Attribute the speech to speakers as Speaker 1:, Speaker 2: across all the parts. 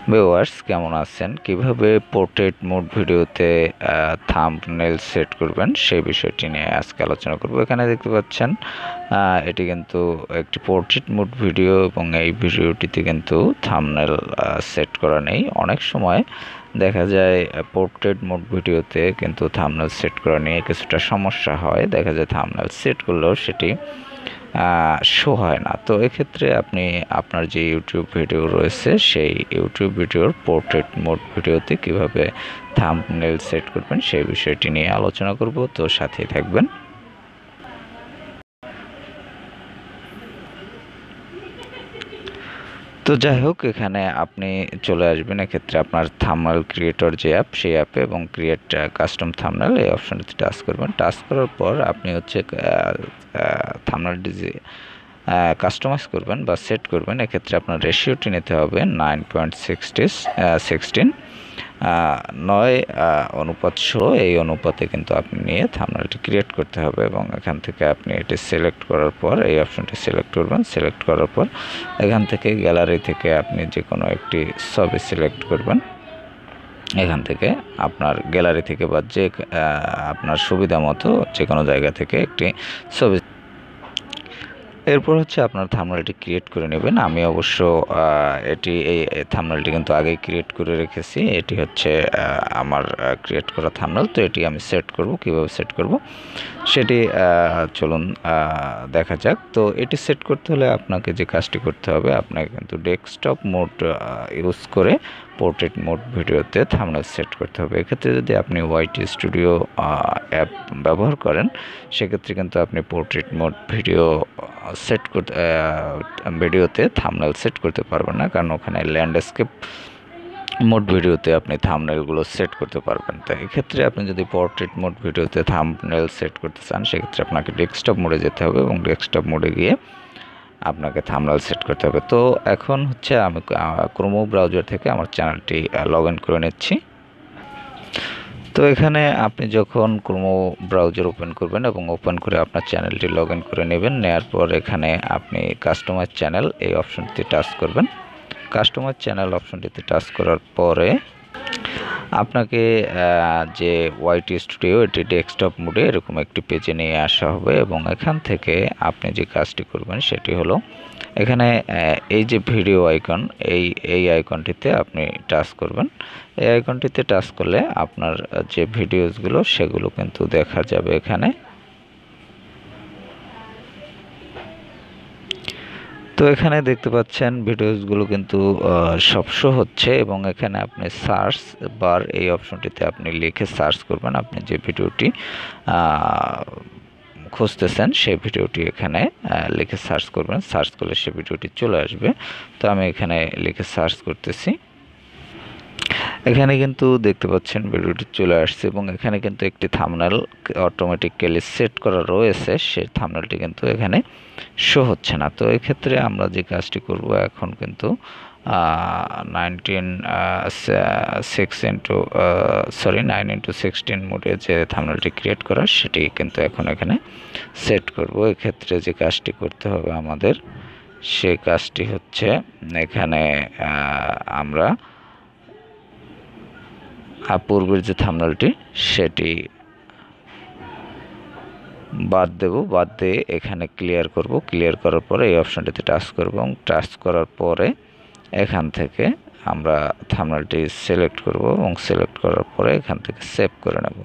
Speaker 1: Viewers কেমন আছেন? কিভাবে পোর্ট্রেট মোড ভিডিওতে থাম্বনেল সেট করবেন সেই বিষয়টি নিয়ে আজকে আলোচনা করব। এখানে দেখতে পাচ্ছেন এটি কিন্তু একটি পোর্ট্রেট মোড ভিডিও এবং এই ভিডিওটিতে কিন্তু থাম্বনেল সেট করা নেই। অনেক সময় দেখা যায় পোর্ট্রেট মোড ভিডিওতে কিন্তু থাম্বনেল সেট করা নিয়ে কিছুটা সমস্যা হয়। দেখা যায় থাম্বনেল সেট করলেও সেটি শো হয় না। তো এক্ষেত্রে আপনি আপনার যে ইউটিউব ভিডিও রয়েছে সেই ইউটিউব ভিডিওর পোর্ট্রেট মোড ভিডিওতে কিভাবে থাম্বনেল সেট করবেন সেই বিষয়টি নিয়ে আলোচনা করব, তো সাথেই থাকবেন। তো যাই হোক, এখানে আপনি চলে আসবেন এক্ষেত্রে আপনার থাম্বনেল ক্রিয়েটর যে অ্যাপ সেই অ্যাপে এবং ক্রিয়েট কাস্টম থাম্বনেল এই অপশনটিতে টাচ করবেন। টাচ করার পর আপনি হচ্ছে থাম্বনেলটি যে কাস্টমাইজ করবেন বা সেট করবেন, এক্ষেত্রে আপনার রেশিওটি নিতে হবে 9:16 9:16 এই অনুপাতে কিন্তু আপনি নিয়ে থাম্বনেলটি ক্রিয়েট করতে হবে এবং এখান থেকে আপনি এটি সিলেক্ট করার পর এই অপশনটি সিলেক্ট করবেন। সিলেক্ট করার পর এখান থেকে গ্যালারি থেকে আপনি যে কোনো একটি ছবি সিলেক্ট করবেন। এখান থেকে আপনার গ্যালারি থেকে বা যে আপনার সুবিধা মতো যে কোনো জায়গা থেকে একটি ছবি, এরপর হচ্ছে আপনার থাম্বনেলটি ক্রিয়েট করে নেবেন। আমি অবশ্য এই থাম্বনেলটি কিন্তু আগেই ক্রিয়েট করে রেখেছি। এটি হচ্ছে আমার ক্রিয়েট করা থাম্বনেল। তো এটি আমি সেট করব, কিভাবে সেট করব সেটি চলুন দেখা যাক। তো এটি সেট করতে হলে আপনাকে যে কাজটি করতে হবে, আপনাকে কিন্তু ডেস্কটপ মোড ইউজ করে পোর্ট্রেট মোড ভিডিওতে থাম্বনেল সেট করতে হবে। এক্ষেত্রে যদি আপনি ওয়াইটি স্টুডিও অ্যাপ ব্যবহার করেন সেক্ষেত্রে কিন্তু আপনি পোর্ট্রেট মোড সেট করতে ভিডিওতে থাম্বনেল সেট করতে পারবেন না, কারণ ওখানে ল্যান্ডস্কেপ মোড ভিডিওতে আপনি থাম্বনেলগুলো সেট করতে পারবেন। তো এক্ষেত্রে আপনি যদি পোর্ট্রেট মোড ভিডিওতে থাম্বনেল সেট করতে চান সেক্ষেত্রে আপনাকে ডেস্কটপ মোডে যেতে হবে এবং ডেস্কটপ মোডে গিয়ে আপনাকে থাম্বনেল সেট করতে হবে। তো এখন হচ্ছে আমি ক্রোম ব্রাউজার থেকে আমার চ্যানেলটি লগ ইন করে নিচ্ছি। তো এখানে আপনি যখন ক্রোম ব্রাউজার ওপেন করবেন এবং ওপেন করে আপনার চ্যানেলটি লগ ইন করে নেবেন, নেওয়ার পর এখানে আপনি কাস্টমাইজ চ্যানেল এই অপশনটিতে টাচ করবেন। কাস্টমাইজ চ্যানেল অপশনটিতে টাচ করার পরে আপনাকে যে ওয়াইটি স্টুডিও এটি ডেস্কটপ মোডে এরকম একটি পেজে নিয়ে আসা হবে এবং এখান থেকে আপনি যে কাজটি করবেন সেটি হলো এখানে এই যে ভিডিও আইকন, এই আইকনটিতে আপনি টাচ করবেন। এই আইকনটিতে টাচ করলে আপনার যে ভিডিওসগুলো সেগুলো কিন্তু দেখা যাবে এখানে। তো এখানে দেখতে পাচ্ছেন ভিডিওসগুলো কিন্তু সব শো হচ্ছে এবং এখানে আপনি সার্চ বার এই অপশনটিতে আপনি লিখে সার্চ করবেন আপনি যে ভিডিওটি খুঁজতেছেন সেই ভিডিওটি এখানে লিখে সার্চ করবেন। সার্চ করলে সেই ভিডিওটি চলে আসবে। তো আমি এখানে লিখে সার্চ করতেছি। এখানে কিন্তু দেখতে পাচ্ছেন ভিডিওটি চলে আসছে এবং এখানে কিন্তু একটি থাম্বনেল অটোমেটিক্যালি সেট করা রয়েছে, সেই থাম্বনেলটি কিন্তু এখানে শো হচ্ছে না। তো এক্ষেত্রে আমরা যে কাজটি করব, এখন কিন্তু 9:16 মোডে যে থাম্বনেলটি ক্রিয়েট করা সেটি কিন্তু এখন এখানে সেট করব। এক্ষেত্রে যে কাজটি করতে হবে আমাদের, সেই কাজটি হচ্ছে এখানে আমরা পূর্বের যে থাম্বনেলটি সেটি বাদ দেব, বাদ দিয়ে এখানে ক্লিয়ার করব। ক্লিয়ার করার পরে এই অপশনটিতে টাচ করব এবং টাচ করার পরে এখান থেকে আমরা থাম্বনেলটি সিলেক্ট করব এবং সিলেক্ট করার পরে এখান থেকে সেভ করে নেব।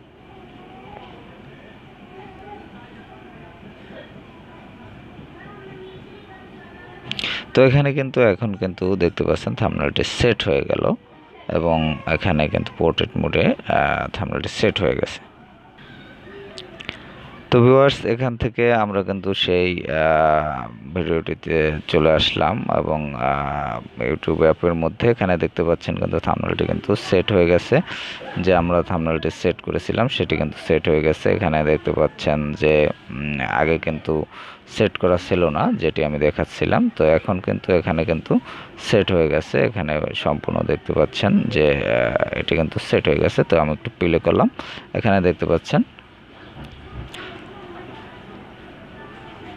Speaker 1: তো এখানে কিন্তু এখন কিন্তু দেখতে পাচ্ছেন থাম্বনেলটি সেট হয়ে গেল এবং এখানে কিন্তু পোর্ট্রেট মোডে থাম্বনেলটি সেট হয়ে গেছে। তো ভিউয়ার্স এখান থেকে আমরা কিন্তু সেই ভিডিওটিতে চলে আসলাম এবং ইউটিউব অ্যাপের মধ্যে এখানে দেখতে পাচ্ছেন কিন্তু থাম্বনেলটি কিন্তু সেট হয়ে গেছে। যে আমরা থাম্বনেলটি সেট করেছিলাম সেটি কিন্তু সেট হয়ে গেছে। এখানে দেখতে পাচ্ছেন যে আগে কিন্তু সেট করা ছিল না, যেটি আমি দেখাচ্ছিলাম। তো এখন কিন্তু এখানে কিন্তু সেট হয়ে গেছে। এখানে সম্পূর্ণ দেখতে পাচ্ছেন যে এটি কিন্তু সেট হয়ে গেছে। তো আমি একটু প্লে করলাম, এখানে দেখতে পাচ্ছেন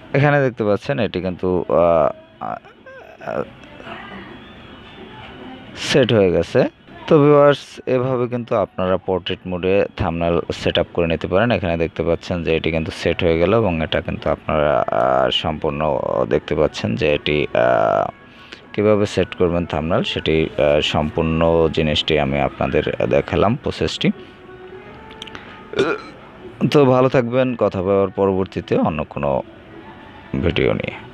Speaker 1: এটি কিন্তু সেট হয়ে গেছে। তো ভিউয়ার্স, এভাবে কিন্তু আপনারা পোর্ট্রেট মোডে থাম্বনেল সেট আপ করে নিতে পারেন। এখানে দেখতে পাচ্ছেন যে এটি কিন্তু সেট হয়ে গেল এবং এটা কিন্তু আপনারা সম্পূর্ণ দেখতে পাচ্ছেন যে এটি কীভাবে সেট করবেন থাম্বনেল, সেটি সম্পূর্ণ জিনিসটি আমি আপনাদের দেখালাম প্রসেসটি। তো ভালো থাকবেন, কথা বলার পরবর্তীতে অন্য কোনো ভিডিও নিয়ে।